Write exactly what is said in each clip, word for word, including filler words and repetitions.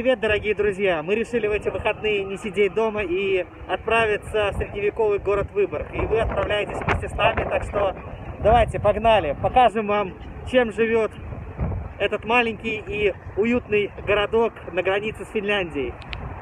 Привет, дорогие друзья! Мы решили в эти выходные не сидеть дома и отправиться в средневековый город Выборг. И вы отправляетесь вместе с нами, так что давайте, погнали! Покажем вам, чем живет этот маленький и уютный городок на границе с Финляндией.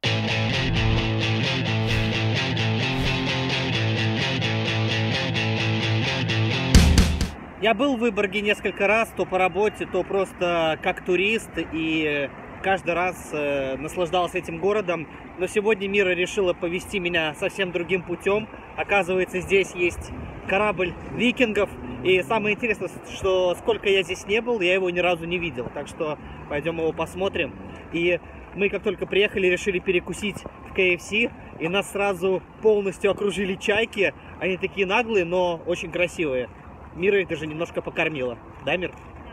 Я был в Выборге несколько раз, то по работе, то просто как турист, и каждый раз э, наслаждался этим городом. Но сегодня Мира решила повести меня совсем другим путем. Оказывается, здесь есть корабль викингов. И самое интересное, что сколько я здесь не был, я его ни разу не видел. Так что пойдем его посмотрим. И мы как только приехали, решили перекусить в кей эф си. И нас сразу полностью окружили чайки. Они такие наглые, но очень красивые. Мира их даже немножко покормила. Да, Мир?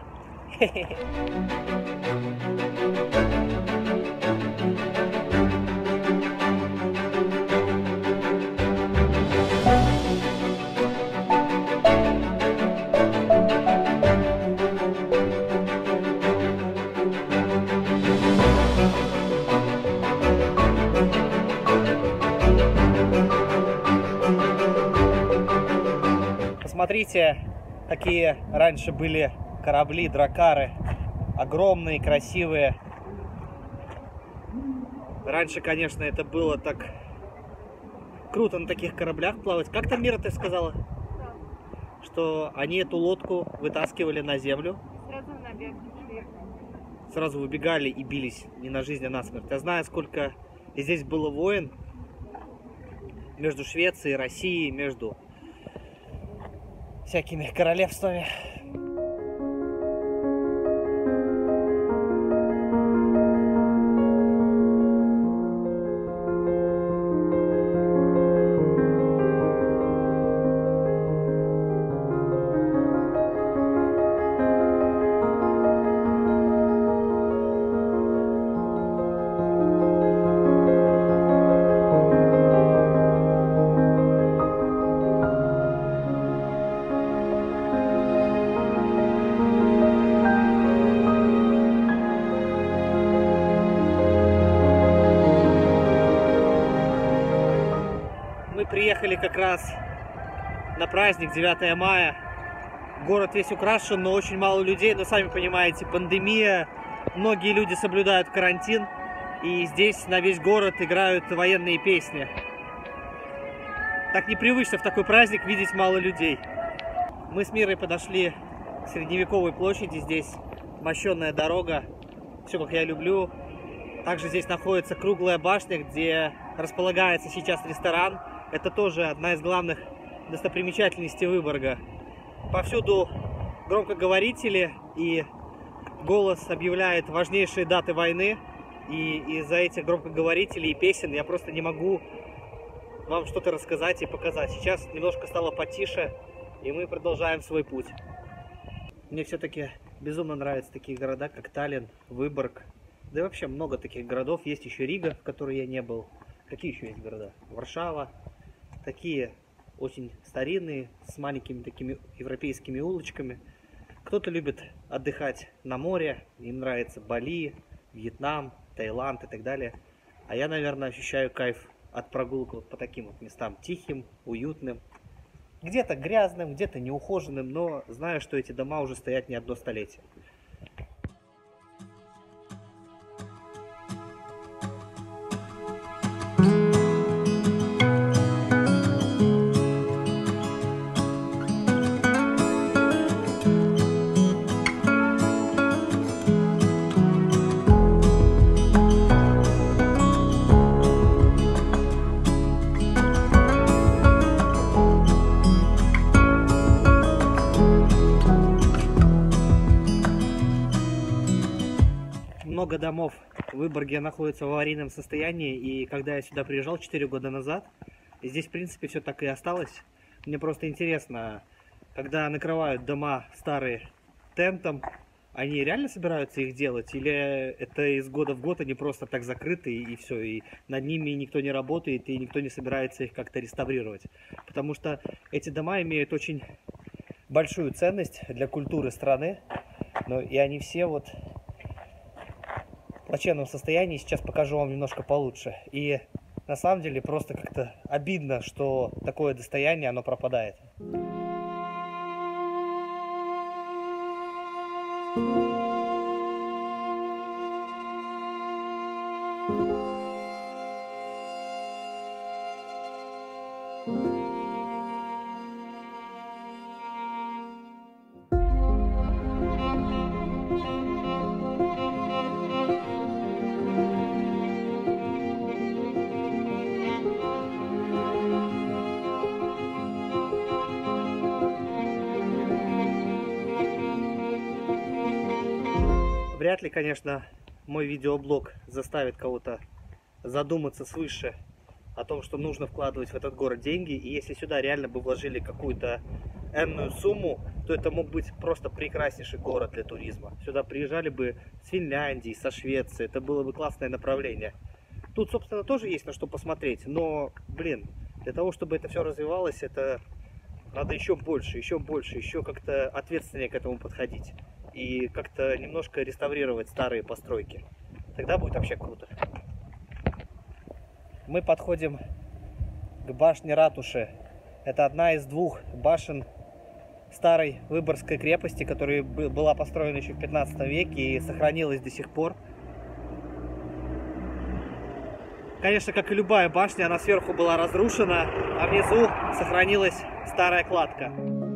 Посмотрите, какие раньше были корабли, дракары. Огромные, красивые. Раньше, конечно, это было так круто на таких кораблях плавать. Как там, Мира, ты сказала? Да. Что они эту лодку вытаскивали на землю. Сразу на берег шли. Сразу выбегали и бились не на жизнь, а на смерть. Я знаю, сколько здесь было войн между Швецией и Россией, между всякими королевствами. Приехали как раз на праздник девятое мая. Город весь украшен, но очень мало людей. Но сами понимаете, пандемия. Многие люди соблюдают карантин. И здесь на весь город играют военные песни. Так непривычно в такой праздник видеть мало людей. Мы с Мирой подошли к средневековой площади. Здесь мощенная дорога. Все как я люблю. Также здесь находится круглая башня, где располагается сейчас ресторан. Это тоже одна из главных достопримечательностей Выборга. Повсюду громкоговорители, и голос объявляет важнейшие даты войны. И из-за этих громкоговорителей и песен я просто не могу вам что-то рассказать и показать. Сейчас немножко стало потише, и мы продолжаем свой путь. Мне все-таки безумно нравятся такие города, как Таллин, Выборг. Да и вообще много таких городов. Есть еще Рига, в которой я не был. Какие еще есть города? Варшава. Такие очень старинные, с маленькими такими европейскими улочками. Кто-то любит отдыхать на море, им нравится Бали, Вьетнам, Таиланд и так далее. А я, наверное, ощущаю кайф от прогулки вот по таким вот местам. Тихим, уютным, где-то грязным, где-то неухоженным, но знаю, что эти дома уже стоят не одно столетие. Много домов в Выборге находятся в аварийном состоянии, и когда я сюда приезжал четыре года назад, здесь в принципе все так и осталось. Мне просто интересно, когда накрывают дома старые тентом, они реально собираются их делать, или это из года в год они просто так закрыты и все, и над ними никто не работает, и никто не собирается их как-то реставрировать? Потому что эти дома имеют очень большую ценность для культуры страны, но и они все вот плачевном состоянии. Сейчас покажу вам немножко получше. И на самом деле просто как-то обидно, что такое достояние, оно пропадает. Вряд ли, конечно, мой видеоблог заставит кого-то задуматься свыше о том, что нужно вкладывать в этот город деньги. И если сюда реально бы вложили какую-то энную сумму, то это мог быть просто прекраснейший город для туризма. Сюда приезжали бы с Финляндии, со Швеции. Это было бы классное направление. Тут, собственно, тоже есть на что посмотреть. Но, блин, для того, чтобы это все развивалось, это надо еще больше, еще больше, еще как-то ответственнее к этому подходить. И как-то немножко реставрировать старые постройки. Тогда будет вообще круто. Мы подходим к башне ратуши. Это одна из двух башен старой Выборгской крепости, которая была построена еще в пятнадцатом веке и сохранилась до сих пор. Конечно, как и любая башня, она сверху была разрушена, а внизу сохранилась старая кладка.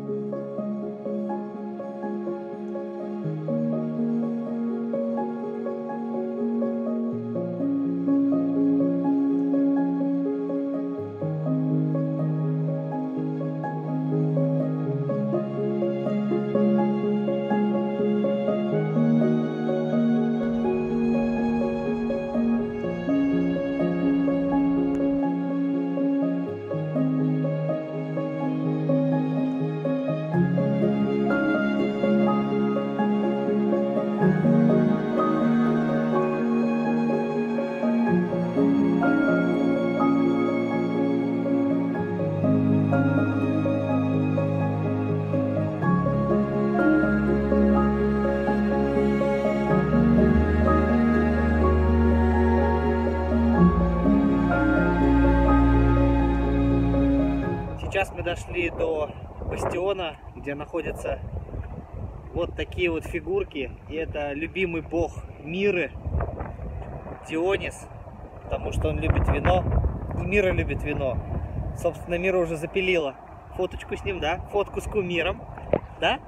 Сейчас мы дошли до бастиона, где находятся вот такие вот фигурки. И это любимый бог Миры, Дионис, потому что он любит вино, и Мира любит вино. Собственно, Мира уже запилила фоточку с ним, да? Фотку с кумиром, да?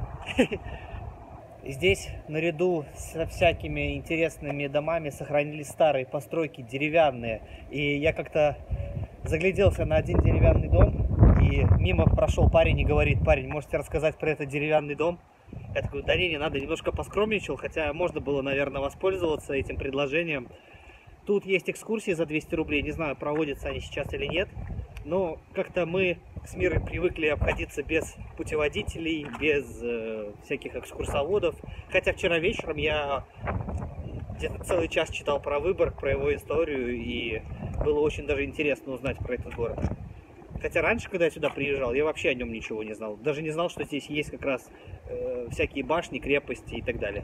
Здесь, наряду со всякими интересными домами, сохранились старые постройки, деревянные. И я как-то загляделся на один деревянный дом, и мимо прошел парень и говорит: парень, можете рассказать про этот деревянный дом? Я такой: да не, не надо, немножко поскромничал, хотя можно было, наверное, воспользоваться этим предложением. Тут есть экскурсии за двести рублей, не знаю, проводятся они сейчас или нет, но как-то мы с Мирой привыкли обходиться без путеводителей, без э, всяких экскурсоводов. Хотя вчера вечером я где-то целый час читал про Выборг, про его историю, и было очень даже интересно узнать про этот город. Хотя раньше, когда я сюда приезжал, я вообще о нем ничего не знал. Даже не знал, что здесь есть как раз э, всякие башни, крепости и так далее.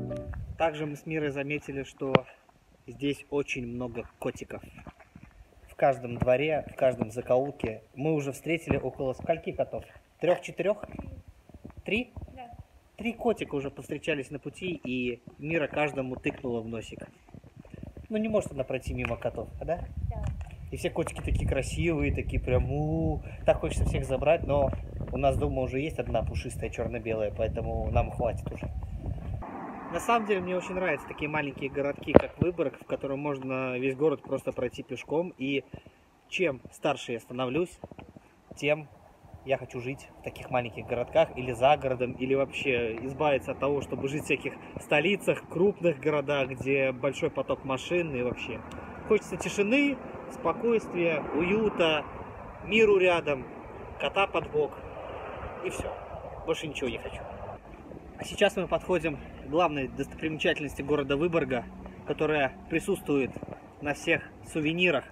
Также мы с Мирой заметили, что здесь очень много котиков. В каждом дворе, в каждом закоулке мы уже встретили около скольки котов? Трех-четырех? Три? Да. Три котика уже повстречались на пути, и Мира каждому тыкнула в носик. Ну не может она пройти мимо котов, а да? Да. И все котики такие красивые, такие прям, у-у-у. Так хочется всех забрать, но у нас дома уже есть одна пушистая черно-белая, поэтому нам хватит уже. На самом деле мне очень нравятся такие маленькие городки, как Выборг, в котором можно весь город просто пройти пешком. И чем старше я становлюсь, тем я хочу жить в таких маленьких городках или за городом, или вообще избавиться от того, чтобы жить в всяких столицах, крупных городах, где большой поток машин и вообще. Хочется тишины, спокойствия, уюта, миру рядом, кота под бок и все. Больше ничего не хочу. А сейчас мы подходим к главной достопримечательности города Выборга, которая присутствует на всех сувенирах.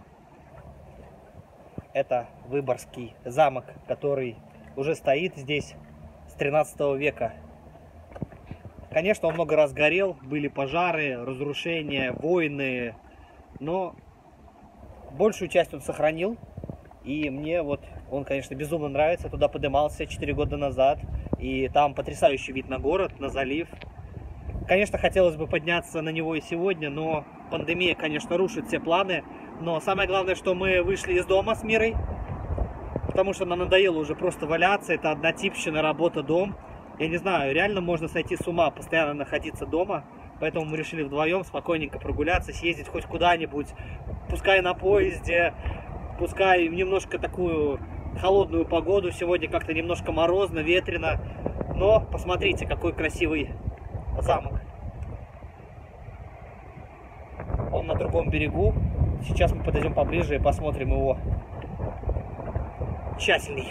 Это Выборгский замок, который уже стоит здесь с тринадцатого века. Конечно, он много раз горел, были пожары, разрушения, войны, но большую часть он сохранил. И мне вот он, конечно, безумно нравится. Туда поднимался четыре года назад. И там потрясающий вид на город, на залив. Конечно, хотелось бы подняться на него и сегодня, но пандемия, конечно, рушит все планы. Но самое главное, что мы вышли из дома с Мирой, потому что нам надоело уже просто валяться. Это однотипщина, работа, дом. Я не знаю, реально можно сойти с ума, постоянно находиться дома. Поэтому мы решили вдвоем спокойненько прогуляться, съездить хоть куда-нибудь. Пускай на поезде, пускай немножко такую холодную погоду. Сегодня как-то немножко морозно, ветрено. Но посмотрите, какой красивый замок. Он на другом берегу. Сейчас мы подойдем поближе и посмотрим его тщательней.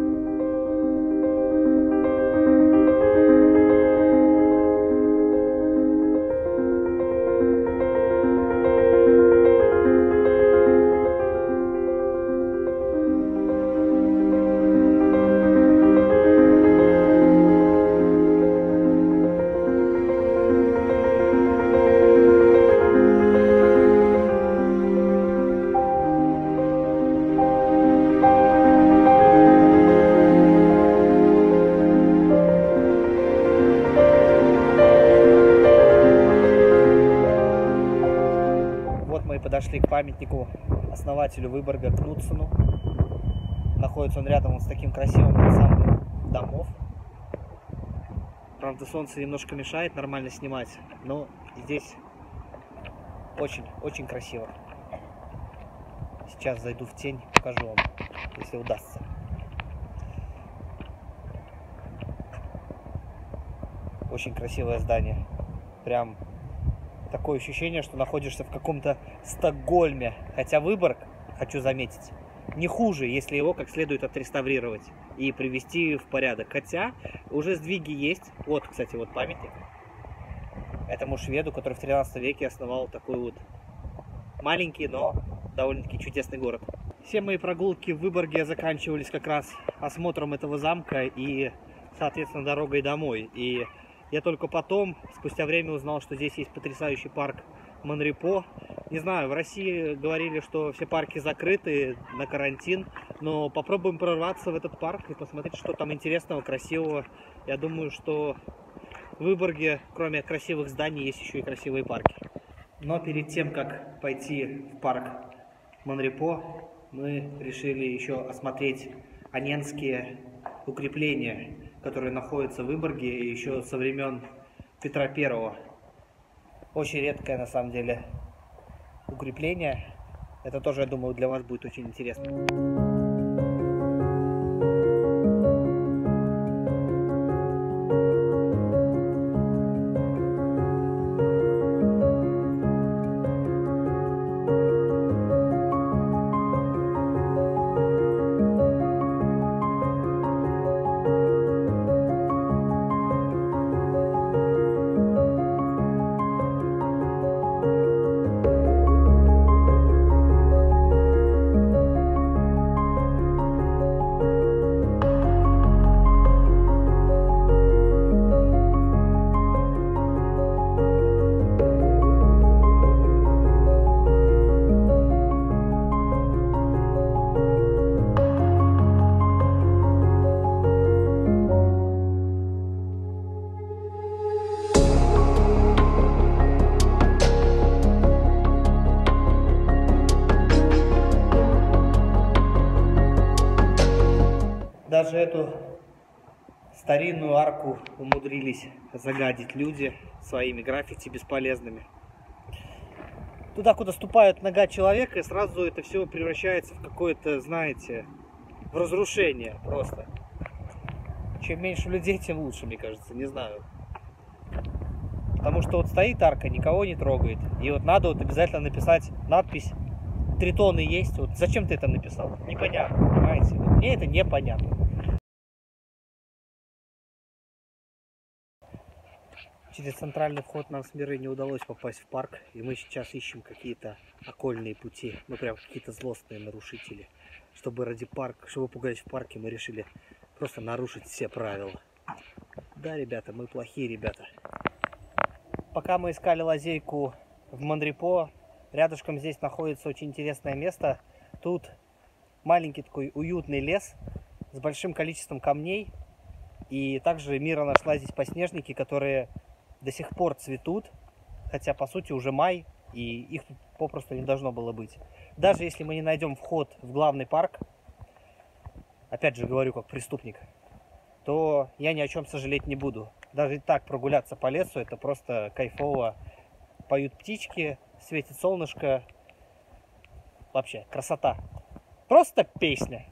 Подошли к памятнику основателю Выборга Кнутсену. Находится он рядом вот с таким красивым ансамблем домов. Правда, солнце немножко мешает нормально снимать, но здесь очень-очень красиво. Сейчас зайду в тень, покажу вам, если удастся. Очень красивое здание. Прям такое ощущение, что находишься в каком-то Стокгольме. Хотя Выборг, хочу заметить, не хуже, если его как следует отреставрировать и привести в порядок. Хотя уже сдвиги есть. Вот, кстати, вот памятник этому шведу, который в тринадцатом веке основал такой вот маленький, но довольно-таки чудесный город. Все мои прогулки в Выборге заканчивались как раз осмотром этого замка и, соответственно, дорогой домой. И я только потом, спустя время, узнал, что здесь есть потрясающий парк Монрепо. Не знаю, в России говорили, что все парки закрыты на карантин, но попробуем прорваться в этот парк и посмотреть, что там интересного, красивого. Я думаю, что в Выборге, кроме красивых зданий, есть еще и красивые парки. Но перед тем, как пойти в парк Монрепо, мы решили еще осмотреть анненские укрепления, которые находятся в Выборге еще со времен Петра Первого. Очень редкое, на самом деле, укрепление. Это тоже, я думаю, для вас будет очень интересно. Даже эту старинную арку умудрились загадить люди своими граффити бесполезными. Туда, куда ступает нога человека, и сразу это все превращается в какое-то, знаете, в разрушение просто. Чем меньше людей, тем лучше, мне кажется, не знаю. Потому что вот стоит арка, никого не трогает. И вот надо вот обязательно написать надпись «Три тонны есть». Вот зачем ты это написал? Непонятно, понимаете? Вот мне это непонятно. Через центральный вход нам с Мирой не удалось попасть в парк. И мы сейчас ищем какие-то окольные пути. Мы прям какие-то злостные нарушители. Чтобы ради парка, чтобы пугать в парке, мы решили просто нарушить все правила. Да, ребята, мы плохие ребята. Пока мы искали лазейку в Монрепо, рядышком здесь находится очень интересное место. Тут маленький такой уютный лес с большим количеством камней. И также Мира нашла здесь подснежники, которые до сих пор цветут. Хотя, по сути, уже май, и их тут попросту не должно было быть. Даже если мы не найдем вход в главный парк, опять же говорю как преступник, то я ни о чем сожалеть не буду. Даже и так прогуляться по лесу, это просто кайфово. Поют птички, светит солнышко. Вообще, красота. Просто песня.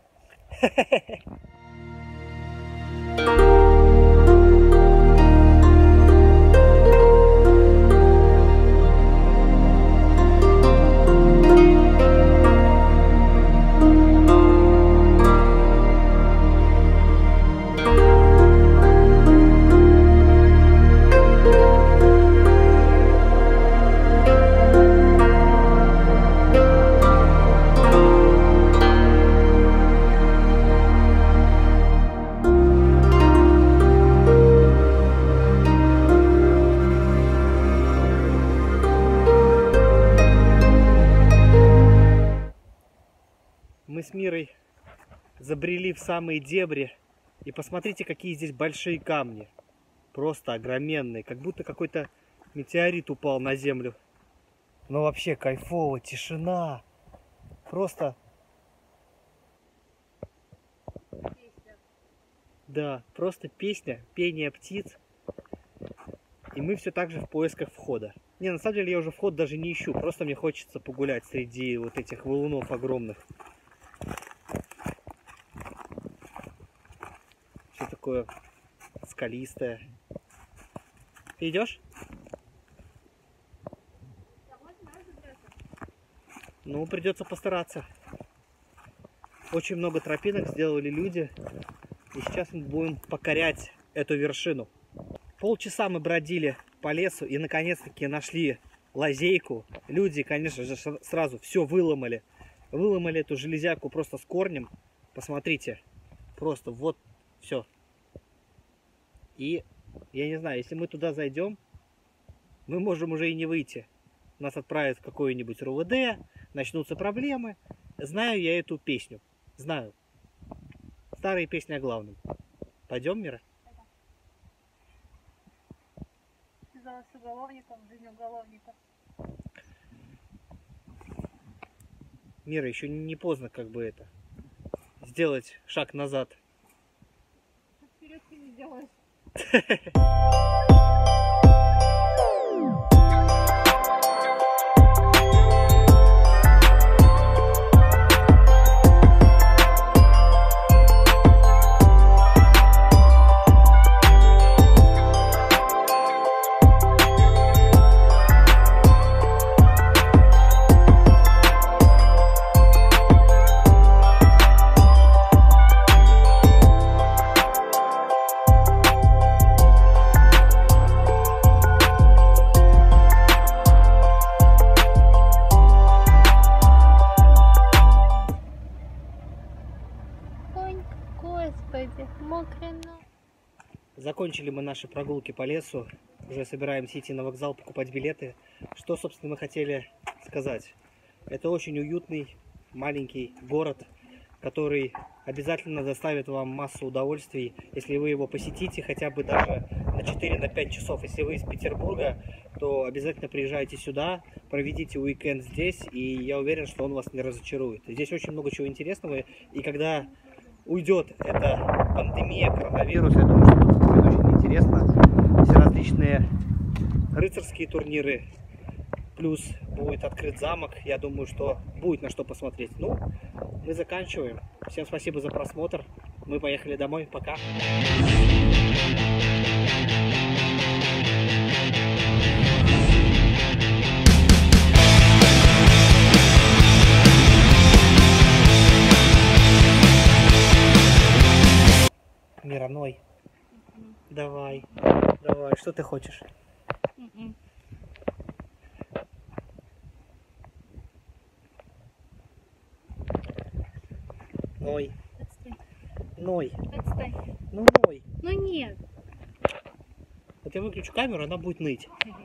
Мы с Мирой забрели в самые дебри. И посмотрите, какие здесь большие камни. Просто огроменные. Как будто какой-то метеорит упал на землю. Но вообще кайфово, тишина. Просто... Песня. Да, просто песня, пение птиц. И мы все так же в поисках входа. Не, на самом деле я уже вход даже не ищу. Просто мне хочется погулять среди вот этих валунов огромных. Все такое скалистое. Ты идешь? Ну, придется постараться. Очень много тропинок сделали люди. И сейчас мы будем покорять эту вершину. Полчаса мы бродили по лесу и наконец-таки нашли лазейку. Люди, конечно же, сразу все выломали. Выломали эту железяку просто с корнем. Посмотрите. Просто вот все. И я не знаю, если мы туда зайдем, мы можем уже и не выйти. Нас отправят в какое-нибудь РУВД, начнутся проблемы. Знаю я эту песню. Знаю. Старые песни о главном. Пойдем, Мира? Связалась с уголовником, жизнь уголовника. Мира, еще не поздно как бы это сделать шаг назад. Вперед ты не делаешь. Господи, мокрый нос. Закончили мы наши прогулки по лесу. Уже собираемся идти на вокзал покупать билеты. Что, собственно, мы хотели сказать. Это очень уютный, маленький город, который обязательно доставит вам массу удовольствий, если вы его посетите хотя бы даже на четыре-пять часов. Если вы из Петербурга, то обязательно приезжайте сюда, проведите уикенд здесь, и я уверен, что он вас не разочарует. Здесь очень много чего интересного, и когда уйдет эта пандемия, коронавирус. Я думаю, что тут будет очень интересно. Все различные рыцарские турниры. Плюс будет открыт замок. Я думаю, что будет на что посмотреть. Ну, мы заканчиваем. Всем спасибо за просмотр. Мы поехали домой. Пока. Мироной. Давай. Давай. Что ты хочешь? Ной. Отстань. Ной. Отстань. Ну, ной. Ну нет. Вот я выключу камеру, она будет ныть.